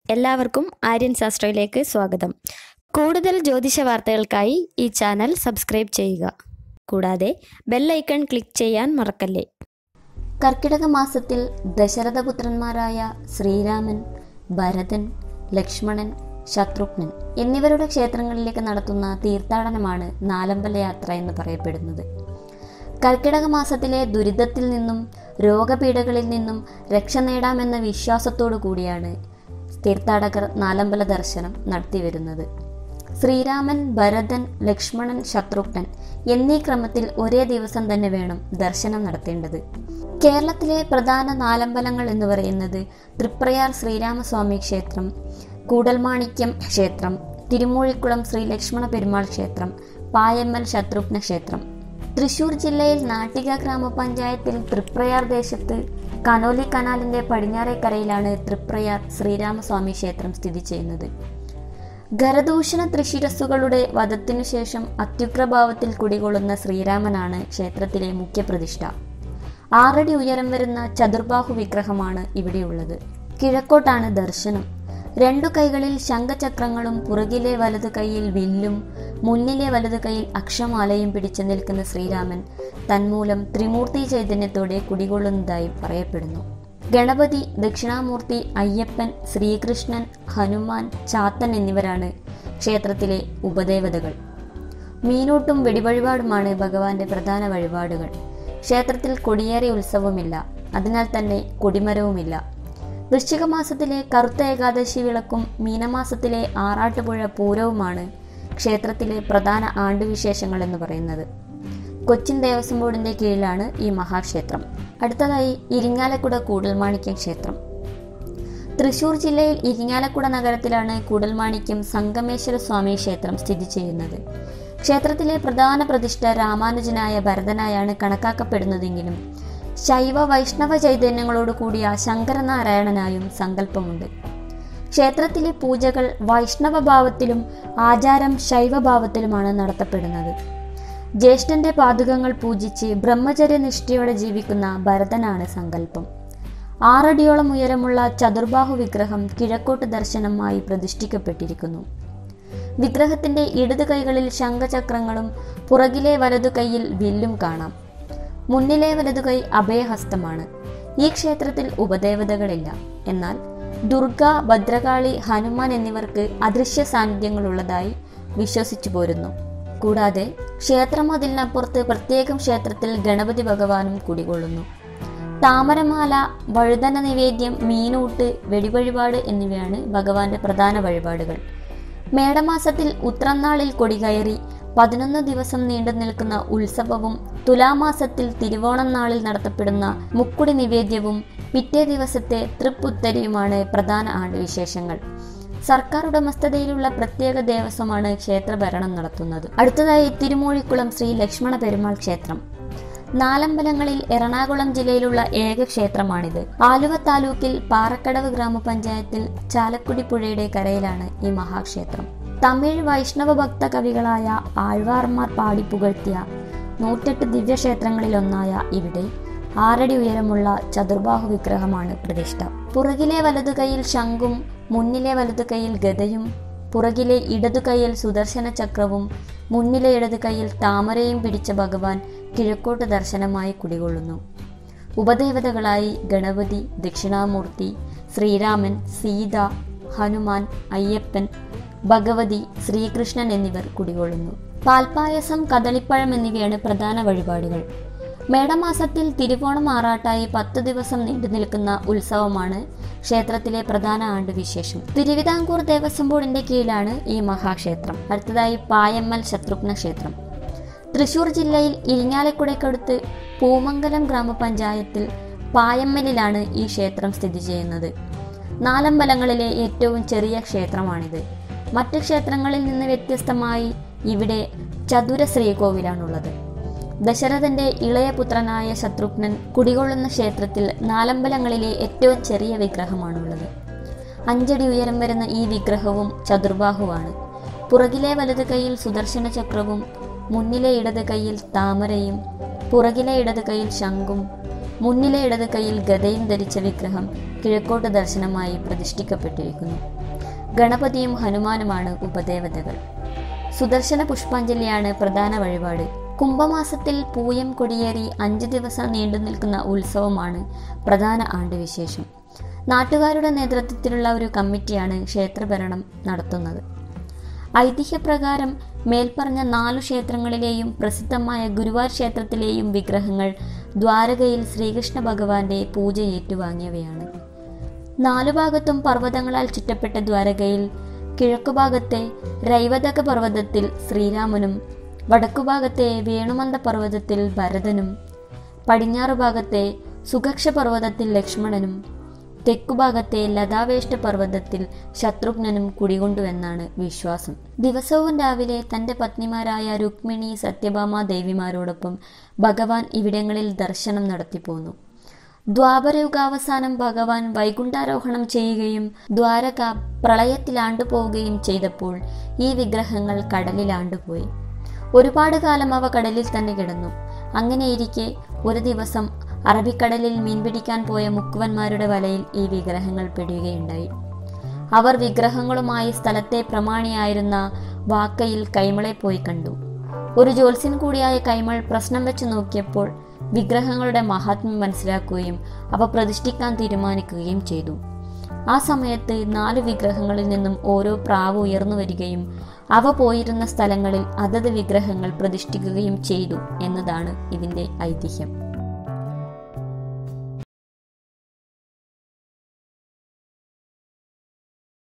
എല്ലാവർക്കും ആര്യൻ ശാസ്ത്രയിലേക്ക് സ്വാഗതം. കൂടുതൽ ജ്യോതിഷ വാർത്തകൾക്കായി ഈ ചാനൽ സബ്സ്ക്രൈബ് ചെയ്യുക. കൂടാതെ ബെൽ ഐക്കൺ ക്ലിക്ക് ചെയ്യാൻ മറക്കല്ലേ. കർക്കിടക മാസത്തിൽ ദശരഥപുത്രന്മാരായ ശ്രീരാമൻ, ഭരതൻ, ലക്ഷ്മണൻ, ശത്രുഘ്നൻ എന്നിവരുടെ ക്ഷേത്രങ്ങളിലേക്ക് നടത്തുന്ന തീർത്ഥാടനമാണ് നാലമ്പല യാത്ര എന്ന് പറയപ്പെടുന്നത്. കർക്കിടക മാസത്തിലെ ദുരിതത്തിൽ നിന്നും രോഗപീഠകളിൽ നിന്നും രക്ഷ നേടാമെന്ന വിശ്വാസത്തോടു കൂടിയാണ് തീർത്ഥാടകർ നാലമ്പല ദർശനം നടത്തിവരുന്നത്. ശ്രീരാമൻ, ഭരതൻ, ലക്ഷ്മണൻ, ശത്രുഘ്നൻ എന്നീ ക്രമത്തിൽ ഒരേ ദിവസം തന്നെ വേണം ദർശനം നടത്തേണ്ടത്. കേരളത്തിലെ പ്രധാന നാലമ്പലങ്ങൾ എന്ന് പറയുന്നത് തൃപ്രയാർ ശ്രീരാമസ്വാമി ക്ഷേത്രം, കൂടൽമാണിക്യം ക്ഷേത്രം, തിരുമൂഴിക്കുളം ശ്രീ ലക്ഷ്മണ പെരുമാൾ ക്ഷേത്രം, പായമ്മൽ ശത്രുഘ്ന ക്ഷേത്രം. തൃശൂർ ജില്ലയിൽ നാട്ടിക ഗ്രാമപഞ്ചായത്തിൽ തൃപ്രയാർ ദേശത്ത് കനോലി കനാലിന്റെ പടിഞ്ഞാറേക്കരയിലാണ് തൃപ്രയാർ ശ്രീരാമസ്വാമി ക്ഷേത്രം സ്ഥിതി ചെയ്യുന്നത്. ഖരദൂഷണ ത്രിശിരസ്സുകളുടെ വധത്തിനു ശേഷം അത്യുഗ്രഭാവത്തിൽ കുടികൊള്ളുന്ന ശ്രീരാമനാണ് ക്ഷേത്രത്തിലെ മുഖ്യപ്രതിഷ്ഠ. 6 അടി ഉയരം വരുന്ന ചതുർബാഹു വിഗ്രഹമാണ് ഇവിടെയുള്ളത്. കിഴക്കോട്ടാണ് ദർശനം. 2 കൈകളിൽ ശംഖചക്രങ്ങളും പുറകിലെ വലത് കൈയിൽ വില്ലും മുന്നിലെ വലത് കൈയിൽ അക്ഷമാലയും പിടിച്ചു നിൽക്കുന്ന ശ്രീരാമൻ തന്മൂലം ത്രിമൂർത്തി ചൈതന്യത്തോടെ കുടികൊള്ളുന്നതായി പറയപ്പെടുന്നു. ഗണപതി, ദക്ഷിണാമൂർത്തി, അയ്യപ്പൻ, ശ്രീകൃഷ്ണൻ, ഹനുമാൻ, ചാത്തൻ എന്നിവരാണ് ക്ഷേത്രത്തിലെ ഉപദേവതകൾ. മീനൂട്ടും വെടിവഴിപാടുമാണ് ഭഗവാന്റെ പ്രധാന വഴിപാടുകൾ. ക്ഷേത്രത്തിൽ കൊടിയേറി ഉത്സവമില്ല, അതിനാൽ തന്നെ കൊടിമരവുമില്ല. വൃശ്ചിക മാസത്തിലെ കറുത്ത ഏകാദശി വിളക്കും മീനമാസത്തിലെ ആറാട്ടുപുഴ പൂരവുമാണ് ക്ഷേത്രത്തിലെ പ്രധാന ആണ്ടുവിശേഷങ്ങൾ എന്ന് പറയുന്നത്. കൊച്ചിൻ ദേവസ്വം ബോർഡിന്റെ കീഴിലാണ് ഈ മഹാക്ഷേത്രം. അടുത്തതായി ഇരിങ്ങാലക്കുട കൂടൽമാണിക്യം ക്ഷേത്രം. തൃശൂർ ജില്ലയിൽ ഇരിങ്ങാലക്കുട നഗരത്തിലാണ് കൂടൽമാണിക്യം സംഗമേശ്വര സ്വാമി ക്ഷേത്രം സ്ഥിതി ചെയ്യുന്നത്. ക്ഷേത്രത്തിലെ പ്രധാന പ്രതിഷ്ഠ രാമാനുജനായ ഭരതനായാണ് കണക്കാക്കപ്പെടുന്നതെങ്കിലും ശൈവ വൈഷ്ണവ ചൈതന്യങ്ങളോട് കൂടിയ ശങ്കരനാരായണനായും സങ്കല്പമുണ്ട്. ക്ഷേത്രത്തിലെ പൂജകൾ വൈഷ്ണവ ഭാവത്തിലും ആചാരം ശൈവഭാവത്തിലുമാണ് നടത്തപ്പെടുന്നത്. ജ്യേഷ്ഠന്റെ പാദുകങ്ങൾ പൂജിച്ച് ബ്രഹ്മചര്യനിഷ്ഠയോടെ ജീവിക്കുന്ന ഭരതനാണ് സങ്കല്പം. 6 അടിയോളം ഉയരമുള്ള ചതുർബാഹു വിഗ്രഹം കിഴക്കോട്ട് ദർശനമായി പ്രതിഷ്ഠിക്കപ്പെട്ടിരിക്കുന്നു. വിഗ്രഹത്തിന്റെ ഇടത് കൈകളിൽ ശംഖചക്രങ്ങളും പുറകിലെ വലതു കൈയിൽ വില്ലും കാണാം. മുന്നിലെ വലതു കൈ അഭയഹസ്തമാണ്. ഈ ക്ഷേത്രത്തിൽ ഉപദേവതകളില്ല. എന്നാൽ ദുർഗ, ഭദ്രകാളി, ഹനുമാൻ എന്നിവർക്ക് അദൃശ്യ സാന്നിധ്യങ്ങളുള്ളതായി വിശ്വസിച്ചു പോരുന്നു. കൂടാതെ ക്ഷേത്രമതിലിനപ്പുറത്ത് പ്രത്യേകം ക്ഷേത്രത്തിൽ ഗണപതി ഭഗവാനും കുടികൊള്ളുന്നു. താമരമാല, വഴുതന നിവേദ്യം, മീനൂട്ട്, വെടിവഴിപാട് എന്നിവയാണ് ഭഗവാന്റെ പ്രധാന വഴിപാടുകൾ. മേടമാസത്തിൽ ഉത്രനാളിൽ കൊടികയറി 11 ദിവസം നീണ്ടു നിൽക്കുന്ന ഉത്സവവും തുലാമാസത്തിൽ തിരുവോണം നാളിൽ നടത്തപ്പെടുന്ന മുക്കുടി നിവേദ്യവും പിറ്റേ ദിവസത്തെ തൃപ്പുത്തരിയുമാണ് പ്രധാന ആണ്ടുവിശേഷങ്ങൾ. സർക്കാർ ഉടമസ്ഥതയിലുള്ള പ്രത്യേക ദേവസ്വമാണ് ക്ഷേത്രഭരണം നടത്തുന്നത്. അടുത്തതായി തിരുമൂഴിക്കുളം ശ്രീ ലക്ഷ്മണ പെരുമാൾ ക്ഷേത്രം. നാലമ്പലങ്ങളിൽ എറണാകുളം ജില്ലയിലുള്ള ഏക ക്ഷേത്രമാണിത്. ആലുവ താലൂക്കിൽ പാറക്കടവ് ഗ്രാമപഞ്ചായത്തിൽ ചാലക്കുടി പുഴയുടെ കരയിലാണ് ഈ മഹാക്ഷേത്രം. തമിഴ് വൈഷ്ണവ ഭക്ത കവികളായ ആഴ്വാർമാർ പാടിപ്പുകഴ്ത്തിയ 108 ദിവ്യക്ഷേത്രങ്ങളിലൊന്നായ ഇവിടെ 6 അടി ഉയരമുള്ള ചതുർബാഹു വിഗ്രഹമാണ് പ്രതിഷ്ഠ. പുറകിലെ വലതു കൈയിൽ ശംഖും മുന്നിലെ വലതു കൈയിൽ ഗദയും പുറകിലെ ഇടതു കൈയിൽ സുദർശന ചക്രവും മുന്നിലെ ഇടതു കൈയിൽ താമരയും പിടിച്ച ഭഗവാൻ കിഴക്കോട്ട് ദർശനമായി കുടികൊള്ളുന്നു. ഉപദേവതകളായി ഗണപതി, ദക്ഷിണാമൂർത്തി, ശ്രീരാമൻ, സീത, ഹനുമാൻ, അയ്യപ്പൻ, ഭഗവതി, ശ്രീകൃഷ്ണൻ എന്നിവർ കുടികൊള്ളുന്നു. പാൽപ്പായസം, കദളിപ്പഴം എന്നിവയാണ് പ്രധാന വഴിപാടുകൾ. മേടമാസത്തിൽ തിരുവോണം ആറാട്ടായി 10 ദിവസം നീണ്ടു നിൽക്കുന്ന ഉത്സവമാണ് ക്ഷേത്രത്തിലെ പ്രധാന ആണ്ടുവിശേഷം. തിരുവിതാംകൂർ ദേവസ്വം ബോർഡിന്റെ കീഴിലാണ് ഈ മഹാക്ഷേത്രം. അടുത്തതായി പായമ്മൽ ശത്രുഘ്ന ക്ഷേത്രം. തൃശൂർ ജില്ലയിൽ ഇരിങ്ങാലക്കുടയ്ക്കടുത്ത് പൂമംഗലം ഗ്രാമപഞ്ചായത്തിൽ പായമ്മലിലാണ് ഈ ക്ഷേത്രം സ്ഥിതി ചെയ്യുന്നത്. നാലമ്പലങ്ങളിലെ ഏറ്റവും ചെറിയ ക്ഷേത്രമാണിത്. മറ്റ് ക്ഷേത്രങ്ങളിൽ നിന്ന് വ്യത്യസ്തമായി ഇവിടെ ചതുര ശ്രീകോവിലാണുള്ളത്. ദശരഥന്റെ ഇളയ പുത്രനായ ശത്രുഘ്നൻ കുടികൊള്ളുന്ന ക്ഷേത്രത്തിൽ നാലമ്പലങ്ങളിലെ ഏറ്റവും ചെറിയ വിഗ്രഹമാണുള്ളത്. 5 അടി ഉയരം വരുന്ന ഈ വിഗ്രഹവും ചതുർബാഹുവാണ്. പുറകിലെ വലത് കൈയിൽ സുദർശന ചക്രവും മുന്നിലെ ഇടത് കൈയിൽ താമരയും പുറകിലെ ഇടത് കൈയിൽ ശംഖും മുന്നിലെ ഇടത് കൈയിൽ ഗദയും ധരിച്ച വിഗ്രഹം കിഴക്കോട്ട് ദർശനമായി പ്രതിഷ്ഠിക്കപ്പെട്ടിരിക്കുന്നു. ഗണപതിയും ഹനുമാനുമാണ് ഉപദേവതകൾ. സുദർശന പുഷ്പാഞ്ജലിയാണ് പ്രധാന വഴിപാട്. കുംഭമാസത്തിൽ പൂയം കൊടിയേറി 5 ദിവസം നീണ്ടു നിൽക്കുന്ന ഉത്സവമാണ് പ്രധാന ആണ്ടുവിശേഷം. നാട്ടുകാരുടെ നേതൃത്വത്തിലുള്ള ഒരു കമ്മിറ്റിയാണ് ക്ഷേത്രഭരണം നടത്തുന്നത്. ഐതിഹ്യപ്രകാരം മേൽപ്പറഞ്ഞ 4 ക്ഷേത്രങ്ങളിലെയും പ്രസിദ്ധമായ ഗുരുവായൂർ ക്ഷേത്രത്തിലെയും വിഗ്രഹങ്ങൾ ദ്വാരകയിൽ ശ്രീകൃഷ്ണ ഭഗവാന്റെ പൂജ ഏറ്റുവാങ്ങിയവയാണ്. 4 ഭാഗത്തും പർവ്വതങ്ങളാൽ ചുറ്റപ്പെട്ട ദ്വാരകയിൽ കിഴക്കുഭാഗത്തെ രൈവതക പർവ്വതത്തിൽ ശ്രീരാമനും, വടക്കുഭാഗത്തെ വേണുമന്ത പർവ്വതത്തിൽ ഭരതനും, പടിഞ്ഞാറുഭാഗത്തെ സുഖക്ഷ പർവ്വതത്തിൽ ലക്ഷ്മണനും, തെക്കുഭാഗത്തെ ലതാവേഷ്ട പർവ്വതത്തിൽ ശത്രുഘ്നനും കുടികൊണ്ടുവെന്നാണ് വിശ്വാസം. ദിവസവും രാവിലെ തൻ്റെ പത്നിമാരായ രുക്മിണി, സത്യഭാമ ദേവിമാരോടൊപ്പം ഭഗവാൻ ഇവിടങ്ങളിൽ ദർശനം നടത്തിപ്പോന്നു. ദ്വാപരയുഗാവസാനം ഭഗവാൻ വൈകുണ്ഠാരോഹണം ചെയ്യുകയും ദ്വാരക പ്രളയത്തിലാണ്ടുപോവുകയും ചെയ്തപ്പോൾ ഈ വിഗ്രഹങ്ങൾ കടലിലാണ്ടുപോയി. ഒരുപാട് കാലം അവ കടലിൽ തന്നെ കിടന്നു. അങ്ങനെയിരിക്കെ ഒരു ദിവസം അറബിക്കടലിൽ മീൻപിടിക്കാൻ പോയ മുക്കുവന്മാരുടെ വലയിൽ ഈ വിഗ്രഹങ്ങൾ പെടുകയുണ്ടായി. അവർ വിഗ്രഹങ്ങളുമായി സ്ഥലത്തെ പ്രമാണിയായിരുന്ന വാക്കയിൽ കൈമളെ പോയി കണ്ടു. ഒരു ജ്യോത്സ്യൻ കൂടിയായ കൈമൾ പ്രശ്നം വെച്ച് നോക്കിയപ്പോൾ വിഗ്രഹങ്ങളുടെ മഹാത്മ്യം മനസ്സിലാക്കുകയും അവ പ്രതിഷ്ഠിക്കാൻ തീരുമാനിക്കുകയും ചെയ്തു. ആ സമയത്ത് 4 വിഗ്രഹങ്ങളിൽ നിന്നും ഓരോ പ്രാവ് ഉയർന്നു വരികയും അവ പോയിരുന്ന സ്ഥലങ്ങളിൽ അതത് വിഗ്രഹങ്ങൾ പ്രതിഷ്ഠിക്കുകയും ചെയ്തു എന്നതാണ് ഇതിൻ്റെ ഐതിഹ്യം.